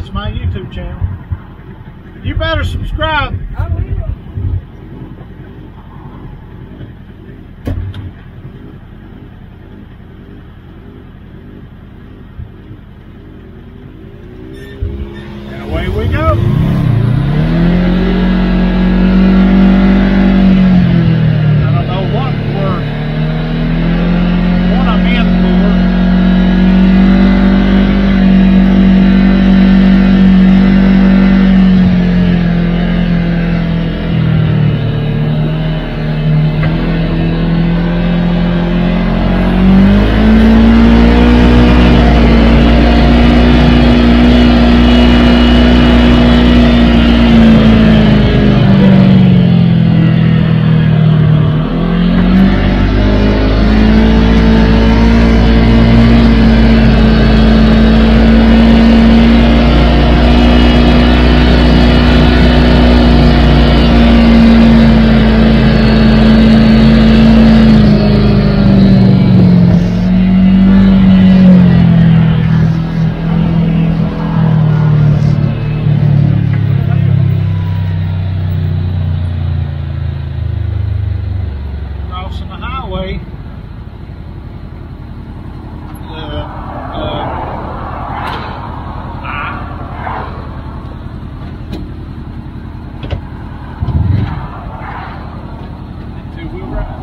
That's my YouTube channel. You better subscribe. I will. And away we go. Crossing the highway. Two-wheel drive.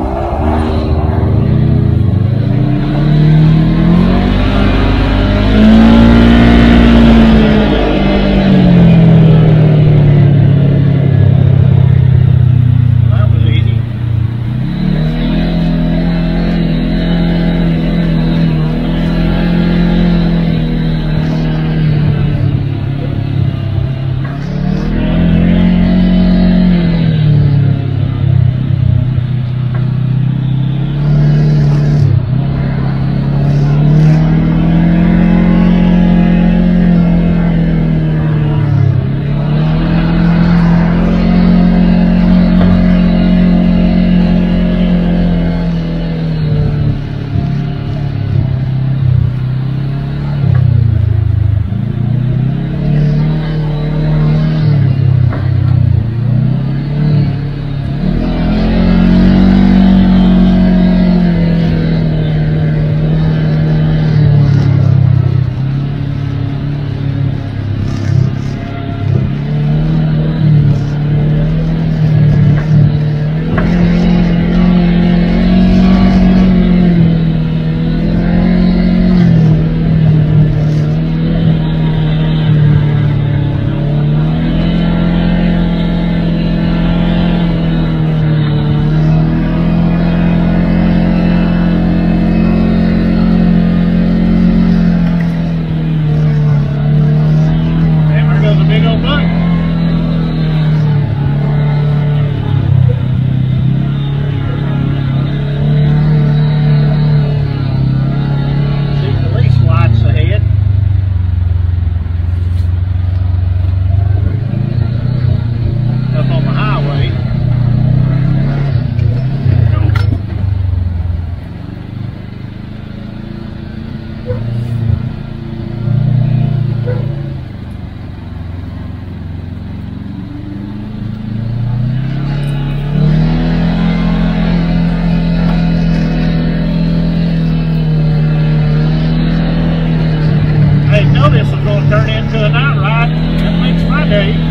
Turn into a night ride. That makes my day.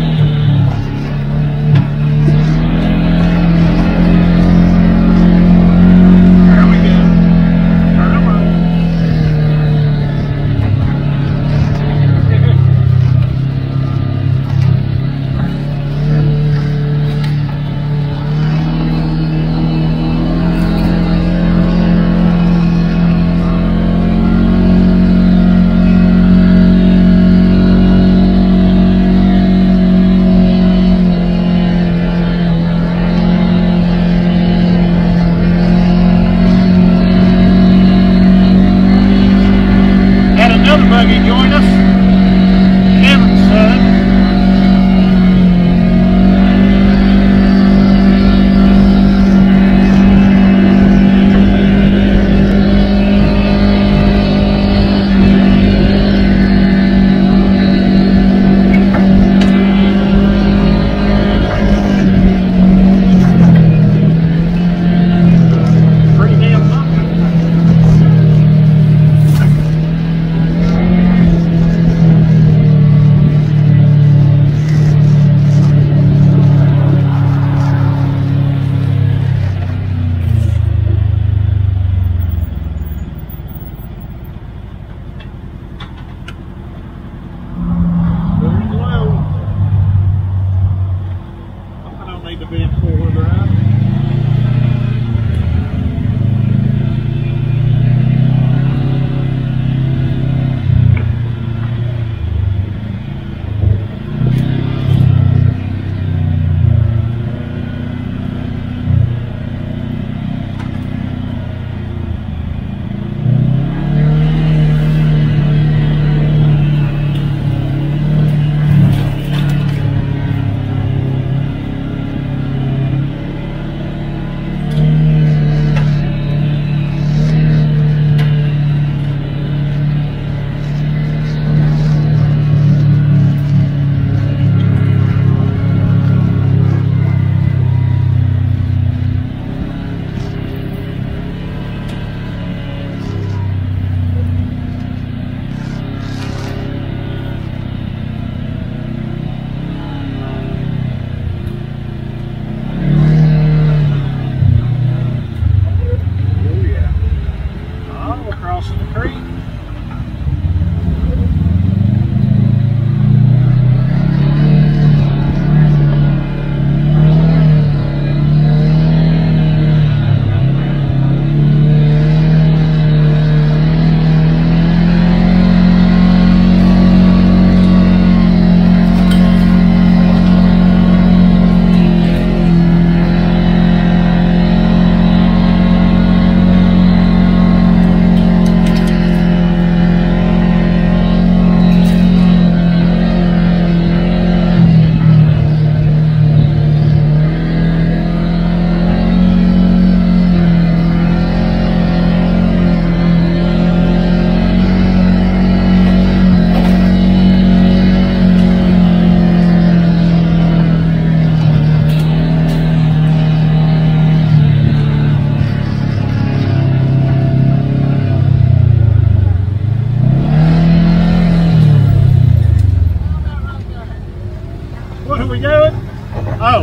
are we doing? Oh.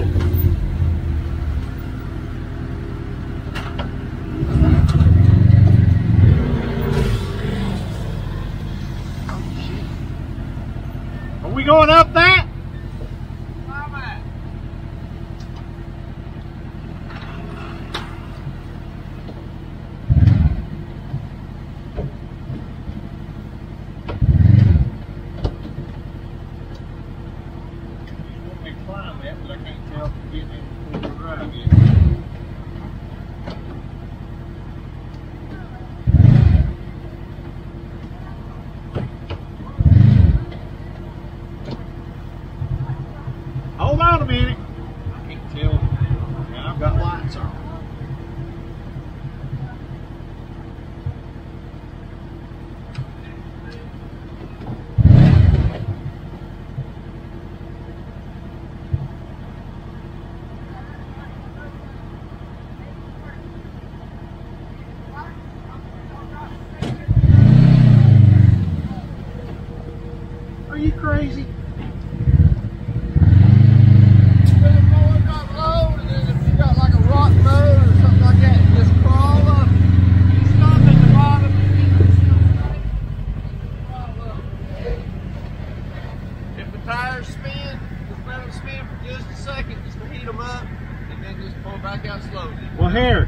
Are we going up that? Hold on a minute. I can't tell. Yeah, I've got lights on. Are you crazy? Tires spin, just let them spin for just a second, just to heat them up, and then just pull back out slowly. Well, here.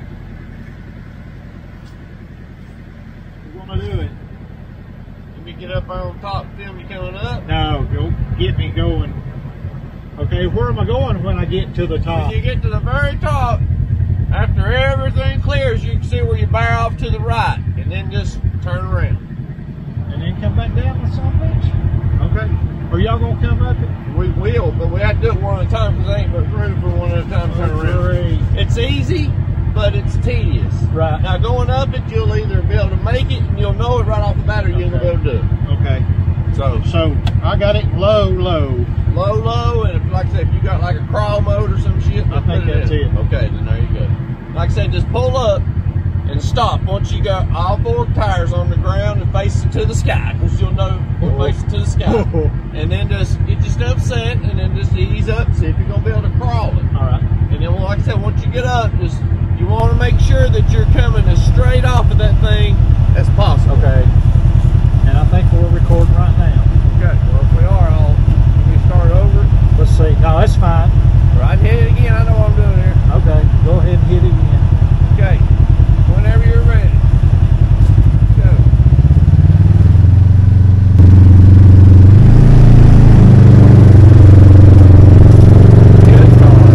We're gonna do it. Let me get up on top and film you coming up. No, go get me going. Okay, where am I going when I get to the top? When you get to the very top, after everything clears, you can see where you bear off to the right, and then just turn around. And then come back down with some bitch? Okay. Are y'all gonna come up it? We will, but we have to do it one at a time because there ain't much room for one at a time to turn around. Great. It's easy, but it's tedious. Right. Now going up it, you'll either be able to make it and you'll know it right off the bat, or you'll be able to do it. Okay. So I got it low, low, and if, like I said, if you got like a crawl mode or some shit, I think that's it. Okay, then there you go. Like I said, just pull up and stop once you got all four tires on the ground and facing to the sky, because you'll know you're facing to the sky. And then just get your stuff set, and then just ease up, see if you're gonna be able to crawl it. All right. And then, like I said, once you get up, just you want to make sure that you're coming as straight off of that thing as possible. Okay. And I think we're recording right now. Okay. Well, if we are, can we start over? Let's see. No, that's fine. Right, hit it again. I know what I'm doing here. Okay. Go ahead and hit it again. Okay. Whenever you're ready. Go. Good God.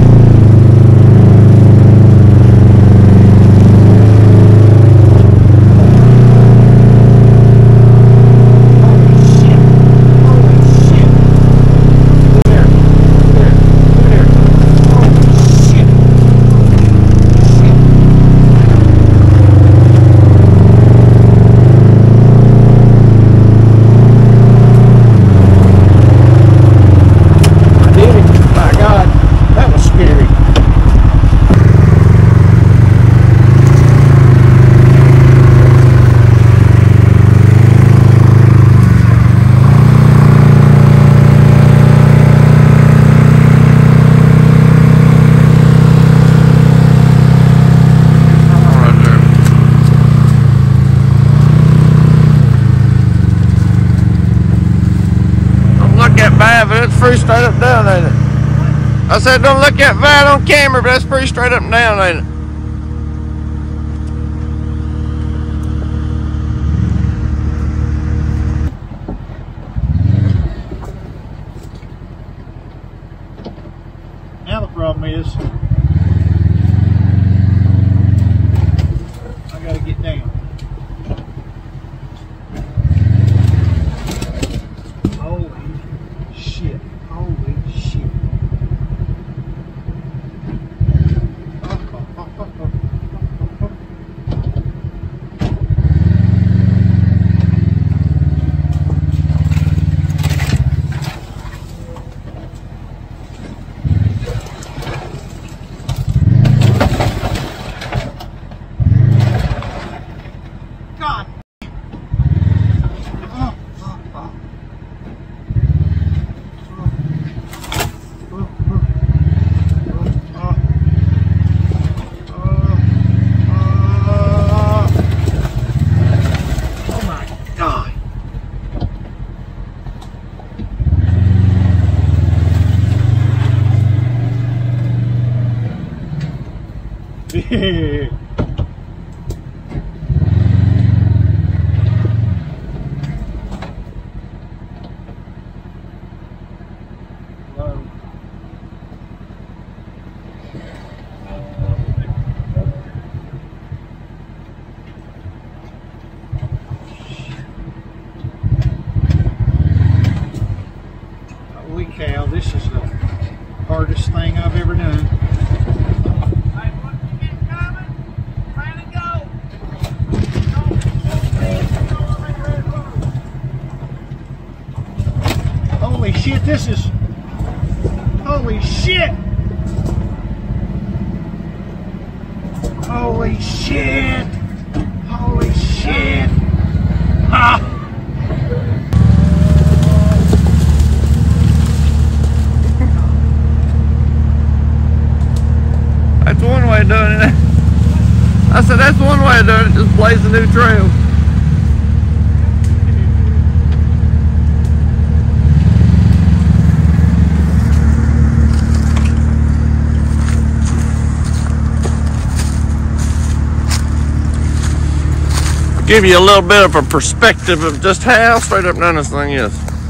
But it's pretty straight up and down, ain't it? I said don't look that bad on camera, but that's pretty straight up and down, ain't it? Now the problem is I gotta get down. Holy shit. Holy shit. Yeah. Holy cow, this is the hardest thing I've ever done. Holy shit, this is... Holy shit! Holy shit! Holy shit! Ha! That's one way of doing it. I said that's one way of doing it, just blaze a new trail. Give you a little bit of a perspective of just how straight up down this thing is.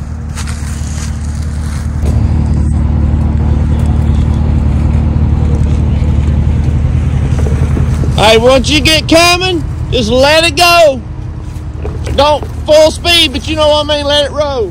Hey, once you get coming, just let it go. Don't full speed, but you know what I mean, let it roll.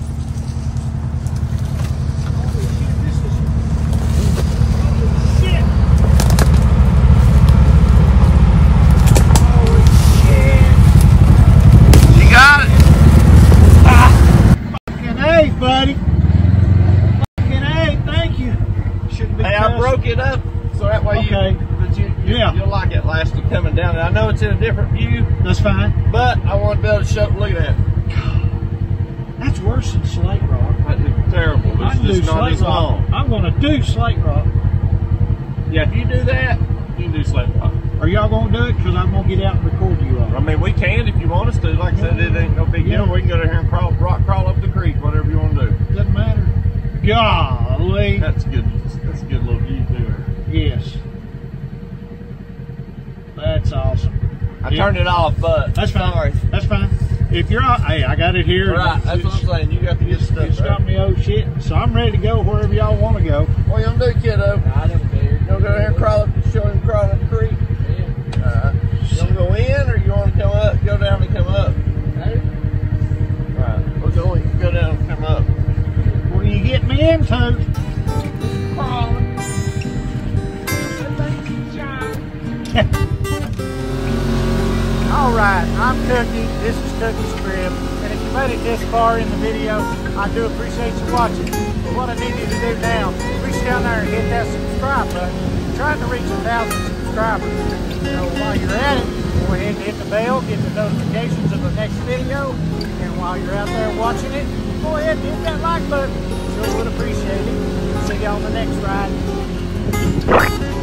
Buddy. Fucking A, thank you. Shouldn't be Hey, I broke it up so that way you'll like it lasting coming down. And I know it's in a different view. That's fine. But I want to be able to show, look at that. That's worse than slate rock. That's terrible. It's just not as long. I'm going to do slate rock. Yeah, if you do that, you can do slate rock. Are y'all going to do it? Because I'm going to get out and record you all. I mean, we can if you want us to. Like I said, it ain't no big deal. We can go down here and crawl up the creek, whatever you want to do. Doesn't matter. Golly. That's good. That's a good little view too. Yes. That's awesome. I turned it off, but that's fine. Sorry. That's fine. If you're on, hey, I got it here. Right, that's what I'm saying. You got to get stuff. It's got me old shit, so I'm ready to go wherever y'all want to go. What you gonna do, kiddo? I don't care. You gonna go here and crawl up, show him crawl up the creek? Yeah. You wanna go in, or you wanna come up, go down and come up? Right. We'll go down and come up. What are you getting me into? Crawling. Alright, I'm Cookie, this is Cookie's Crib, and if you made it this far in the video, I do appreciate you watching. But what I need you to do now, reach down there and hit that subscribe button. I'm trying to reach 1,000 subscribers. So while you're at it, go ahead and hit the bell, get the notifications of the next video, and while you're out there watching it, go ahead and hit that like button. Sure would appreciate it. See you on the next ride.